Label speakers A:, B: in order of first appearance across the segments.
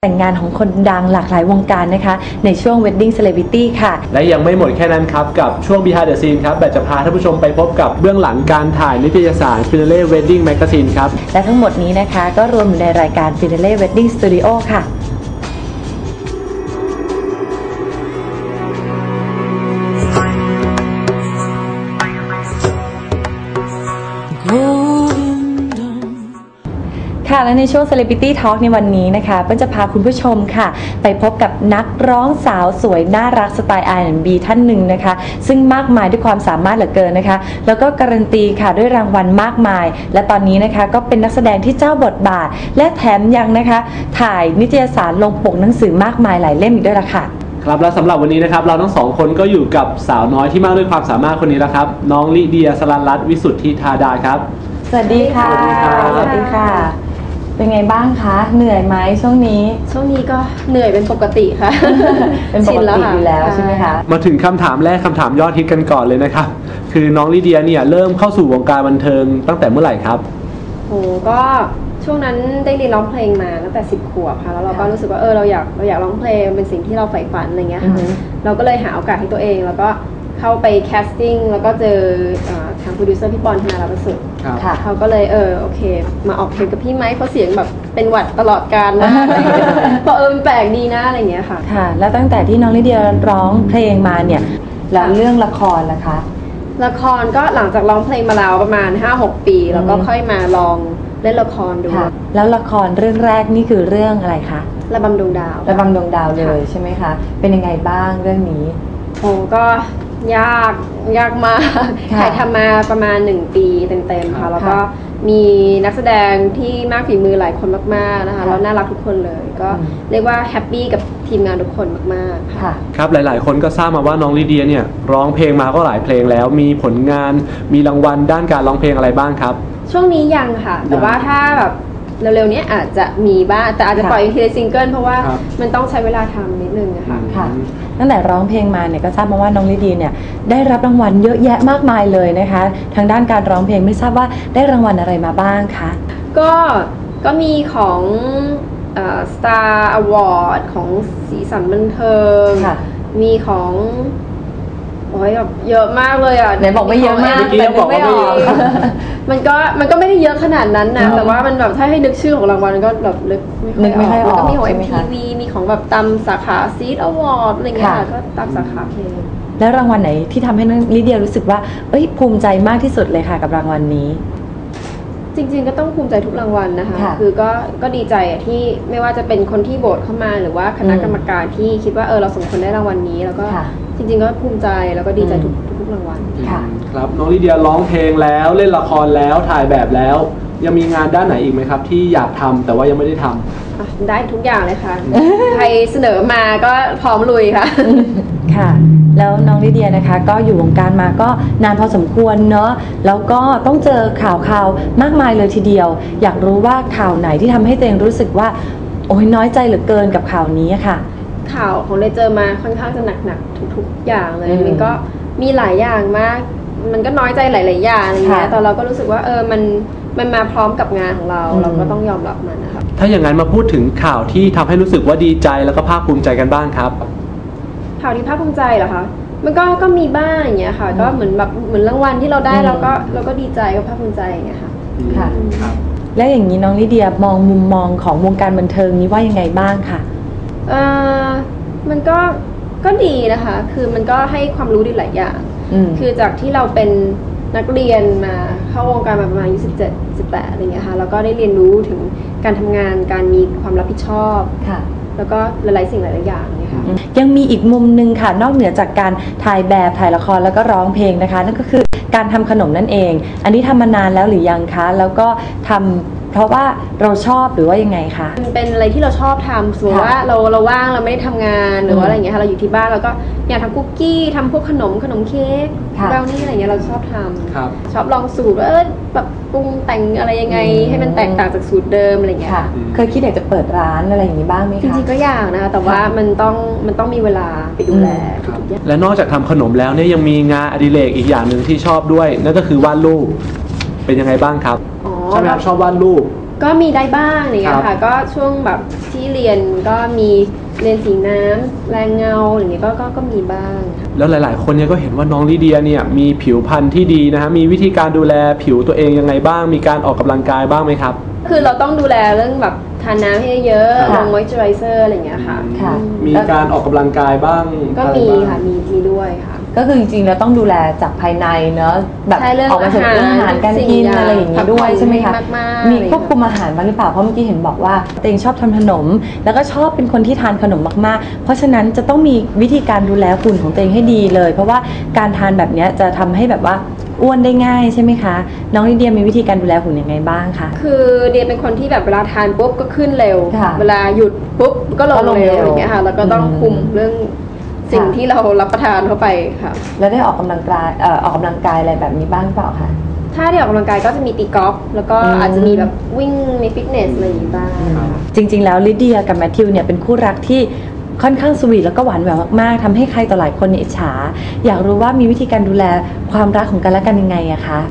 A: แต่งงานของคนดังหลากหลายวงการนะคะในช่วง Wedding Celebrity ค่ะ
B: และยังไม่หมดแค่นั้นครับกับช่วง Behind the Scene ครับแบบจะพาท่านผู้ชมไปพบกับเบื้องหลังการถ่ายนิตยสาร Finale Wedding Magazine ครับ
A: และทั้งหมดนี้นะคะก็รวมอยู่ในรายการ Finale Wedding Studio ค่ะค่ะและในช่วง Celebrity Talk ในวันนี้นะคะเปิ้ลจะพาคุณผู้ชมค่ะไปพบกับนักร้องสาวสวยน่ารักสไตล์ R&B ท่านหนึ่งนะคะซึ่งมากมายด้วยความสามารถเหลือเกินนะคะแล้วก็การันตีค่ะด้วยรางวัลมากมายและตอนนี้นะคะก็เป็นนักแสดงที่เจ้าบทบาทและแถมยังนะคะถ่ายนิตยสารลงปกหนังสือมากมายหลายเล่มอีกด้วยล่ะค่ะ
B: ครับและสำหรับวันนี้นะครับเราทั้งสองคนก็อยู่กับสาวน้อยที่มากด้วยความสามารถคนนี้แล้วครับน้องลิเดีย สรัญรัตน์วิสุทธิธาดาครับ
A: สวัสดีค่ะสวัสดีค่ะเป็นไงบ้างคะเหนื่อยไหมช่วงนี้
C: ก็เหนื่อยเป็นปกติค่ะ
A: เป็นปกติอยู่แล้วใช่ไหมคะ
B: มาถึงคำถามแรกคำถามยอดฮิตกันก่อนเลยนะครับคือน้องลิเดียเนี่ยเริ่มเข้าสู่วงการบันเทิงตั้งแต่เมื่อไหร่ครับ
C: โอ้ก็ช่วงนั้นได้เรียนร้องเพลงมาตั้งแต่10 ขวบค่ะแล้วเราก็รู้สึกว่าเราอยากร้องเพลงเป็นสิ่งที่เราใฝ่ฝันอะไรเงี้ยค่ะเราก็เลยหาโอกาสให้ตัวเองแล้วก็เข้าไปแคสติ้งแล้วก็เจอทางโปรดิวเซอร์พี่ปอนธนาราประเสริฐเขาก็เลยโอเคมาออกเพลงกับพี่ไหมเพราะเสียงแบบเป็นหวัดตลอดกาลนะเพราะมันแปลกดีนะอะไรเงี้ยค่ะ
A: ค่ะแล้วตั้งแต่ที่น้องลิเดียร้องเพลงมาเนี่ยแล้วเรื่องละครล่ะคะ
C: ละครก็หลังจากร้องเพลงมาแล้วประมาณ 5-6 ปีแล้วก็ค่อยมาลองเล่นละครดู
A: แล้วละครเรื่องแรกนี่คือเรื่องอะไรคะ
C: ระบำดวงดาว
A: ระบำดวงดาวเลยใช่ไหมคะเป็นยังไงบ้างเรื่องนี้
C: โอ้ก็ยากมากถ่ายทำมาประมาณ1 ปีเต็มๆค่ะแล้วก็มีนักแสดงที่มากฝีมือหลายคนมากๆนะคะแล้วน่ารักทุกคนเลยก็เรียกว่าแฮปปี้กับทีมงานทุกคนมากๆค่ะ
B: ครับหลายๆคนก็ทราบมาว่าน้องลิเดียเนี่ยร้องเพลงมาก็หลายเพลงแล้วมีผลงานมีรางวัลด้านการร้องเพลงอะไรบ้างครับ
C: ช่วงนี้ยังค่ะแต่ว่าถ้าแบบเร็วๆนี้อาจจะมีบ้างแต่อาจจะปล่อยทีละซิงเกิลเพราะว่ามันต้องใช้เวลาทำนิดนึงนะคะ
A: ค่ะตั้งแต่ร้องเพลงมาเนี่ยก็ทราบมาว่าน้องลิเดียเนี่ยได้รับรางวัลเยอะแยะมากมายเลยนะคะทางด้านการร้องเพลงไม่ทราบว่าได้รางวัลอะไรมาบ้างคะ
C: ก็มีของStar Award ของสีสันบันเทิงมีของโอ้ยแบบเยอะมากเลยอ่ะ
A: ไหนบอกไม่เยอะมาก
B: แต่บอกไม่ออก
C: มันก็ไม่ได้เยอะขนาดนั้นนะแต่ว่ามันแบบถ้าให้นึกชื่อของรางวัลก็แบบนึกไม่ค่อยออกก็มีของ MTV มีของแบบตามสาขา Seed Award อะไรเงี้ยก็ตามสาขาเพลง
A: แล้วรางวัลไหนที่ทำให้ลิเดียรู้สึกว่าภูมิใจมากที่สุดเลยค่ะกับรางวัลนี้
C: จริงๆก็ต้องภูมิใจทุกรางวัลนะคะคือก็ดีใจที่ไม่ว่าจะเป็นคนที่โหวตเข้ามาหรือว่าคณะกรรมการที่คิดว่าเราสมควรได้รางวัลนี้แล้วก็จริงๆก็ภูมิใจแล้วก็ดีใจทุกรางวัล
A: ค่ะ
B: ครับน้องลิเดียร้องเพลงแล้วเล่นละครแล้วถ่ายแบบแล้วยังมีงานด้านไหนอีกไหมครับที่อยากทำแต่ว่ายังไม่ได้ท
C: ำได้ทุกอย่างเลยค่ะใครเสนอมาก็พร้อมลุยค่ะ
A: ค่ะแล้วน้องลิเดียนะคะก็อยู่วงการมาก็นานพอสมควรเนาะแล้วก็ต้องเจอข่าวมากมายเลยทีเดียวอยากรู้ว่าข่าวไหนที่ทำให้ตัวเองรู้สึกว่าโอ้ยน้อยใจเหลือเกินกับข่าวนี้ค่ะ
C: ข่าวของเลยเจอมาค่อนข้างจะหนักๆทุกอย่างเลยมันก็มีหลายอย่างมากมันก็น้อยใจหลายๆอย่างอะไรเงี้ยแต่เราก็รู้สึกว่ามันมาพร้อมกับงานของเราก็ต้องยอมรับมันนะคะ
B: ถ้าอย่างนั้นมาพูดถึงข่าวที่ทำให้รู้สึกว่าดีใจแล้วก็ภาคภูมิใจกันบ้างครับ
C: ข่าวที่ภาคภูมิใจเหรอคะมันก็มีบ้างอย่างเงี้ยค่ะก็เหมือนรางวัลที่เราได้เราก็ดีใจก็ภาคภูมิใจอย่างเงี้ยค่ะ
A: ค่ะแล้วอย่างนี้น้องลิเดียมองมุมมองของวงการบันเทิงนี้ว่ายังไงบ้างค่ะ
C: มันก็ดีนะคะคือมันก็ให้ความรู้ดีหลายอย่างคือจากที่เราเป็นนักเรียนมาเข้าวงการมาประมาณ17-18อะไรเงี้ยค่ะแล้วก็ได้เรียนรู้ถึงการทำงานการมีความรับผิดชอบ
A: ค่ะ
C: แล้วก็หลายๆสิ่งหลายๆอย่างเนี่ยค่ะ
A: ยังมีอีกมุมนึงค่ะนอกเหนือจากการถ่ายแบบถ่ายละครแล้วก็ร้องเพลงนะคะนั่นก็คือการทำขนมนั่นเองอันนี้ทำมานานแล้วหรือยังคะแล้วก็ทำเพราะว่าเราชอบหรือว่ายังไงคะ
C: มันเป็นอะไรที่เราชอบทำสมมติว่าเราว่างเราไม่ได้ทำงานหรือว่าอะไรอย่างเงี้ยค่ะเราอยู่ที่บ้านเราก็อยากทำคุกกี้ทำพวกขนมเค้กบราวนี่อะไรเงี้ยเราชอบทำชอบลองสูตรว่าแบบปรุงแต่งอะไรยังไงให้มันแตกต่างจากสูตรเดิมอะไรเงี้ย
A: เคยคิดอยากจะเปิดร้านอะไรอย่างนี้บ้างไหมคะ
C: จริงๆก็อยากนะคะแต่ว่ามันต้องมีเวลาไปดูแลทุกอย่าง
B: และนอกจากทำขนมแล้วเนี่ยยังมีงานอดิเรกอีกอย่างหนึ่งที่ชอบด้วยนั่นก็คือวาดรูปเป็นยังไงบ้างครับใช่ไหมครับชอบวาดรูป
C: ก็มีได้บ้างอะไรเงี้ยค่ะก็ช่วงแบบที่เรียนก็มีเรียนสีน้ำแรงเงาอะไรเงี้ยก็มีบ้างค่ะ
B: แล้วหลายๆคนเนี่ยก็เห็นว่าน้องลิเดียเนี่ยมีผิวพรรณที่ดีนะฮะมีวิธีการดูแลผิวตัวเองยังไงบ้างมีการออกกำลังกายบ้างไหมครับ
C: คือเราต้องดูแลเรื่องแบบทานน้ำให้เยอะลงมอยเจอไรเซอร์อะไรอย่างเงี้ยค่ะ
B: มีการออกกำลังกายบ้าง
C: ก็มีค่ะมีด้วยค่ะ
A: ก็คือจริงๆเราต้องดูแลจากภายในเนอะแบบออกมาจากเรื่องอาหารการกินอะไรอย่างนี้ด้วยใช่ไหมคะมีควบคุมอาหารบ้างหรือเปล่าเพราะเมื่อกี้เห็นบอกว่าตัวเองชอบทำขนมแล้วก็ชอบเป็นคนที่ทานขนมมากๆเพราะฉะนั้นจะต้องมีวิธีการดูแลหุ่นของตัวเองให้ดีเลยเพราะว่าการทานแบบนี้จะทำให้แบบว่าอ้วนได้ง่ายใช่ไหมคะน้องลิเดียมีวิธีการดูแลหุ่นยังไงบ้างคะ
C: คือเดียเป็นคนที่แบบเวลาทานปุ๊บก็ขึ้นเร็วเวลาหยุดปุ๊บก็ลงเร็วอย่างเงี้ยค่ะแล้วก็ต้องคุมเรื่องสิ่งที่เรารับประทานเข้าไปค่ะ
A: แล้วได้ออกกำลังกายอะไรแบบนี้บ้างเปล่าคะ
C: ถ้าได้ออกกำลังกายก็จะมีตีกอล์ฟแล้วก็อาจจะมีแบบวิ่งในฟิตเนสอะไรอย่างนี้บ้าง
A: จริงๆแล้วลิเดียกับแมทธิวเนี่ยเป็นคู่รักที่ค่อนข้างสวีทแล้วก็หวานแหววมากๆทำให้ใครต่อหลายคนอิจฉาอยากรู้ว่ามีวิธีการดูแลความรักของกันและกันยังไงอะคะ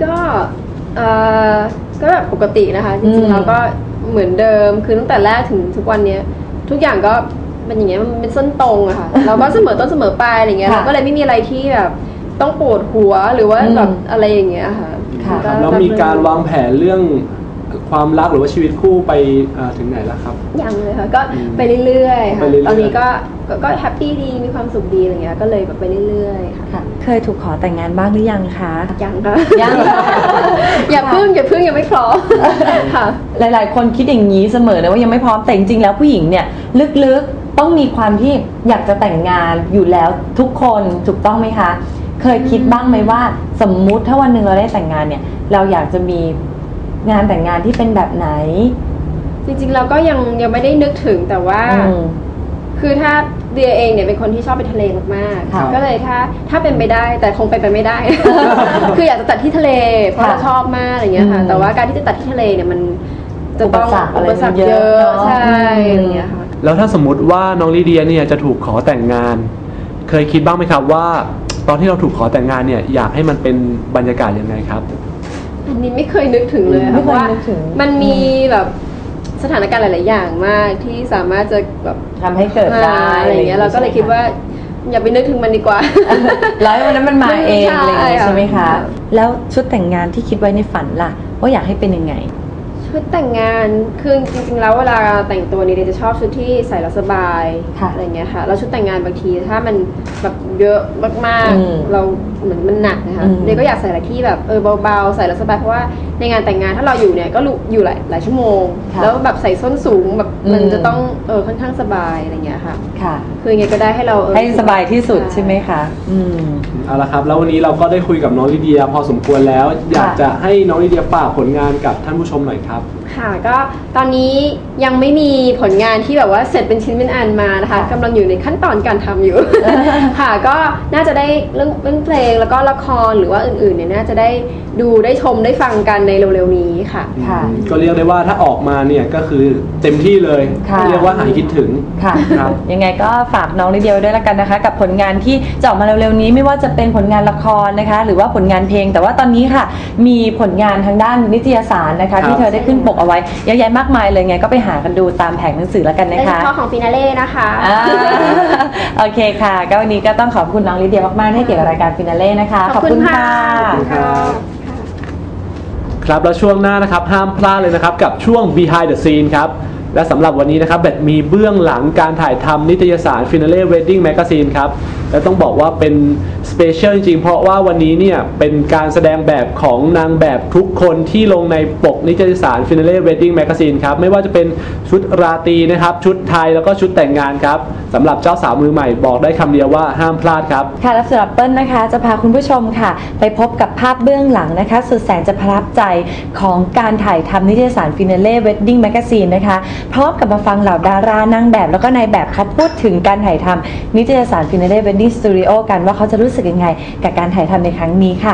C: ก็แบบปกตินะคะจริงๆเราก็เหมือนเดิมคือตั้งแต่แรกถึงทุกวันนี้ทุกอย่างก็เป็นอย่างเงี้ยมันเป็นส้นตรงอะค่ะเราก็เสมอต้นเสมอปลายอะไรเงี้ยเราก็เลยไม่มีอะไรที่แบบต้องปวดหัวหรือว่าแบบอะไรอย่างเงี้ยค่ะ
B: แล้วมีการวางแผนเรื่องความรักหรือว่าชีวิตคู่ไปถึงไหนแล้วครับ
C: ยังเลยค่ะก็ไปเรื่อยๆค่ะตอนนี้ก็แฮปปี้ดีมีความสุขดีอะไรเงี้ยก็เลยแบบไปเรื่อยๆค่ะ
A: เคยถูกขอแต่งงานบ้างหรือยังคะ
C: ยังค่ะยังอย่าพึ่งยังไม่พร้อมค่ะ
A: หลายๆคนคิดอย่างนี้เสมอนะว่ายังไม่พร้อมแต่จริงๆแล้วผู้หญิงเนี่ยลึกๆต้องมีความที่อยากจะแต่งงานอยู่แล้วทุกคนถูกต้องไหมคะเคยคิดบ้างไหมว่าสมมุติถ้าวันหนึ่งเราได้แต่งงานเนี่ยเราอยากจะมีงานแต่งงานที่เป็นแบบไหน
C: จริงๆเราก็ยังไม่ได้นึกถึงแต่ว่าคือถ้าเดียเองเนี่ยเป็นคนที่ชอบไปทะเลมากๆก็เลยถ้าเป็นไปได้แต่คงไปไม่ได้ คืออยากจะตัดที่ทะเลเพราะเราชอบมากอะไรเงี้ยค่ะแต่ว่าการที่จะตัดที่ทะเลเนี่ยมันจะต้องอุปสรรคเยอะใช่อะไรเงี้ยค่ะ
B: แล้วถ้าสมมติว่าน้องลิเดียเนี่ยจะถูกขอแต่งงานเคยคิดบ้างไหมครับว่าตอนที่เราถูกขอแต่งงานเนี่ยอยากให้มันเป็นบรรยากาศยังไงครับ
C: อันนี้ไม่เคยนึกถึงเลยเพราะว่ามันมีแบบสถานการณ์หลายๆอย่างมากที่สามารถจะแบบ
A: ทำให้เกิดได้
C: อะไรอย่างเงี้ยเราก็เลยคิดว่าอย่าไปนึกถึงมันดีกว่า
A: แล้ววันนั้นมันมาเองอะไรอย่างเงี้ยใช่ไหมคะแล้วชุดแต่งงานที่คิดไว้ในฝันล่ะว่าอยากให้เป็นยังไง
C: ชุดแต่งงานคือจริงๆแล้วเวลาแต่งตัวนี่เดจะชอบชุดที่ใส่แล้วสบายอะไรเงี้ยค่ะแล้วชุดแต่งงานบางทีถ้ามันแบบเยอะมากๆเราเหมือนมันหนักนะคะเดก็อยากใส่อะไรที่แบบเบาๆใส่แล้วสบายเพราะว่าในงานแต่งงานถ้าเราอยู่เนี่ยก็อยู่หลายชั่วโมงแล้วแบบใส่ส้นสูงแบบมันจะต้องค่อนข้างสบายอะไรเงี้ยค่ะคือยังไงก็ได้ให้เรา
A: ให้สบายที่สุดใช่ไหมคะ
B: เอาละครับแล้ววันนี้เราก็ได้คุยกับน้องลิเดียพอสมควรแล้วอยากจะให้น้องลิเดียฝากผลงานกับท่านผู้ชมหน่อยครับ
C: ค่ะก็ตอนนี้ยังไม่มีผลงานที่แบบว่าเสร็จเป็นชิ้นเป็นอันมานะคะกำลังอยู่ในขั้นตอนการทำอยู่ ค่ะก็น่าจะได้เรื่องเพลงแล้วก็ละครหรือว่าอื่นๆเนี่ยน่าจะได้ดูได้ชมได้ฟังกันในเร็วๆนี้ค่ะ
B: ก็เรียกได้ว่าถ้าออกมาเนี่ยก็คือเต็มที่เลยเรียกว่าหายคิดถึง
A: ค่ะยังไงก็ฝากน้องลิเดียด้วยแล้วกันนะคะกับผลงานที่จะออกมาเร็วๆนี้ไม่ว่าจะเป็นผลงานละครนะคะหรือว่าผลงานเพลงแต่ว่าตอนนี้ค่ะมีผลงานทางด้านนิตยสารนะคะที่เธอได้ขึ้นปกเอาไว้เยอะแยะมากมายเลยไงก็ไปหากันดูตามแผงหนังสือแล้วกันนะคะ
C: ในข้อของฟินาเล่นะคะ
A: โอเคค่ะก็วันนี้ก็ต้องขอบคุณน้องลิเดียมากๆที่เกี่ยวกับรายการฟินาเล่นะคะ
C: ขอบคุณค่ะ
B: ครับแล้วช่วงหน้านะครับห้ามพลาดเลยนะครับกับช่วง Behind the Scene ครับและสำหรับวันนี้นะครับแบบมีเบื้องหลังการถ่ายทำนิตยสาร Finale Wedding Magazine ครับและต้องบอกว่าเป็นสเปเชียลจริงๆเพราะว่าวันนี้เนี่ยเป็นการแสดงแบบของนางแบบทุกคนที่ลงในปกนิตยสาร Finale Wedding Magazine ครับไม่ว่าจะเป็นชุดราตรีนะครับชุดไทยแล้วก็ชุดแต่งงานครับสำหรับเจ้าสาวมือใหม่บอกได้คำเดียวว่าห้ามพลาดครับ
A: ค่ะและสำหรับเปิ้ลนะคะจะพาคุณผู้ชมค่ะไปพบกับภาพเบื้องหลังนะคะสุดแสนจะประทับใจของการถ่ายทำนิตยสาร Finale Wedding Magazine นะคะพร้อมกับมาฟังเหล่าดารานางแบบแล้วก็นายแบบเขาพูดถึงการถ่ายทำนิตยสาร Finale Wedding Studio กันว่าเขาจะรู้สึกยังไงกับการถ่ายทำในครั้งนี้ค่ะ